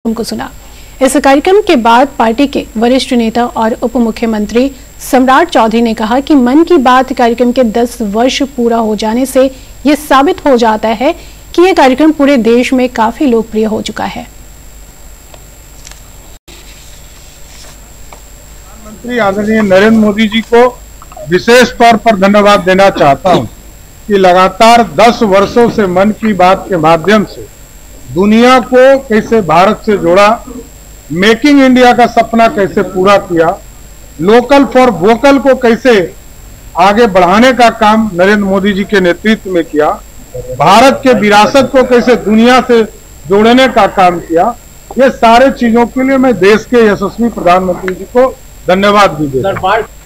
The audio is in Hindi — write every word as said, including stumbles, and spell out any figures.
को सुना। इस कार्यक्रम के बाद पार्टी के वरिष्ठ नेता और उप मुख्यमंत्री सम्राट चौधरी ने कहा कि मन की बात कार्यक्रम के दस वर्ष पूरा हो जाने से ये साबित हो जाता है कि ये कार्यक्रम पूरे देश में काफी लोकप्रिय हो चुका है। प्रधानमंत्री आदरणीय नरेंद्र मोदी जी को विशेष तौर पर धन्यवाद देना चाहता हूं कि लगातार दस वर्षों से मन की बात के माध्यम से दुनिया को कैसे भारत से जोड़ा, मेकिंग इंडिया का सपना कैसे पूरा किया, लोकल फॉर वोकल को कैसे आगे बढ़ाने का काम नरेंद्र मोदी जी के नेतृत्व में किया, भारत के विरासत को कैसे दुनिया से जोड़ने का काम किया। ये सारे चीजों के लिए मैं देश के यशस्वी प्रधानमंत्री जी को धन्यवाद भी देता हूं।